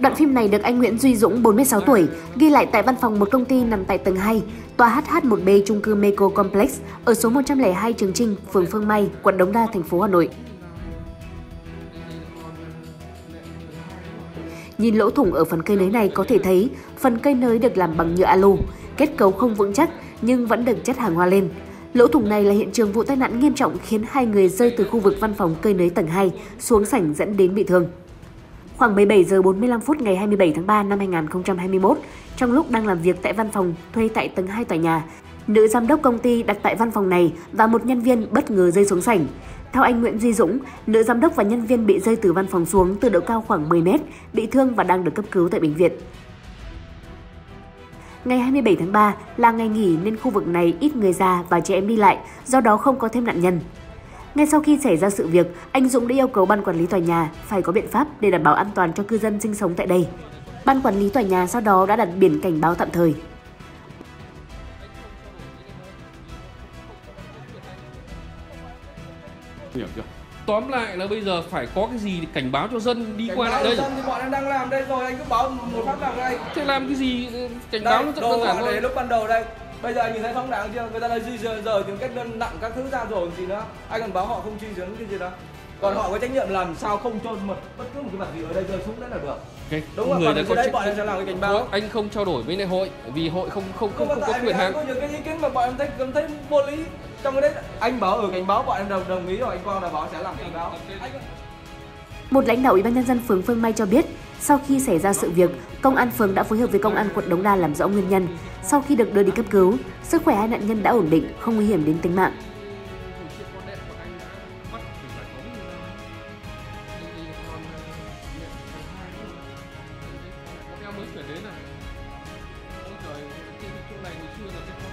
Đoạn phim này được anh Nguyễn Duy Dũng, 46 tuổi, ghi lại tại văn phòng một công ty nằm tại tầng 2, tòa HH1B chung cư Meco Complex ở số 102 Trường Chinh, phường Phương Mai, quận Đống Đa, thành phố Hà Nội. Nhìn lỗ thủng ở phần cơi nới này có thể thấy phần cơi nới được làm bằng nhựa alu, kết cấu không vững chắc nhưng vẫn được chất hàng hoa lên. Lỗ thủng này là hiện trường vụ tai nạn nghiêm trọng khiến 2 người rơi từ khu vực văn phòng cơi nới tầng 2 xuống sảnh dẫn đến bị thương. Khoảng 17 giờ 45 phút ngày 27 tháng 3 năm 2021, trong lúc đang làm việc tại văn phòng thuê tại tầng 2 tòa nhà, nữ giám đốc công ty đặt tại văn phòng này và một nhân viên bất ngờ rơi xuống sảnh. Theo anh Nguyễn Duy Dũng, nữ giám đốc và nhân viên bị rơi từ văn phòng xuống từ độ cao khoảng 10 mét, bị thương và đang được cấp cứu tại bệnh viện. Ngày 27 tháng 3 là ngày nghỉ nên khu vực này ít người già và trẻ em đi lại, do đó không có thêm nạn nhân. Ngay sau khi xảy ra sự việc, anh Dũng đã yêu cầu ban quản lý tòa nhà phải có biện pháp để đảm bảo an toàn cho cư dân sinh sống tại đây. Ban quản lý tòa nhà sau đó đã đặt biển cảnh báo tạm thời. Hiểu chưa? Tóm lại là bây giờ phải có cái gì để cảnh báo cho dân đi qua lại đây. Dân thì bọn em đang làm đây rồi, anh cứ báo một phát vào đây. Thế làm cái gì cảnh báo nó rất đơn giản thôi. Lúc ban đầu đây. Bây giờ anh nhìn thấy phóng đáng chưa? Người ta đã di rời những kết đơn nặng các thứ ra rồi gì nữa. Anh còn báo họ không truy vấn cái gì đó. Còn họ có trách nhiệm làm sao không cho bất cứ một cái vật gì ở đây rơi xuống đấy là được. Okay. Đúng không? Còn đấy bọn em sẽ làm cái cảnh báo. Anh không trao đổi với hội vì hội không có quyền hạn. Có những cái ý kiến mà bọn em thấy vô lý. Trong cái đấy anh báo ở cảnh báo bọn em đồng ý rồi, anh Quang là báo sẽ làm cảnh báo. Một lãnh đạo Ủy ban nhân dân phường Phương Mai cho biết, sau khi xảy ra sự việc, công an phường đã phối hợp với công an quận Đống Đa làm rõ nguyên nhân. Sau khi được đưa đi cấp cứu, sức khỏe hai nạn nhân đã ổn định, không nguy hiểm đến tính mạng. Mới chuyển đến này. Ôi trời, cái chỗ này ngày xưa là cái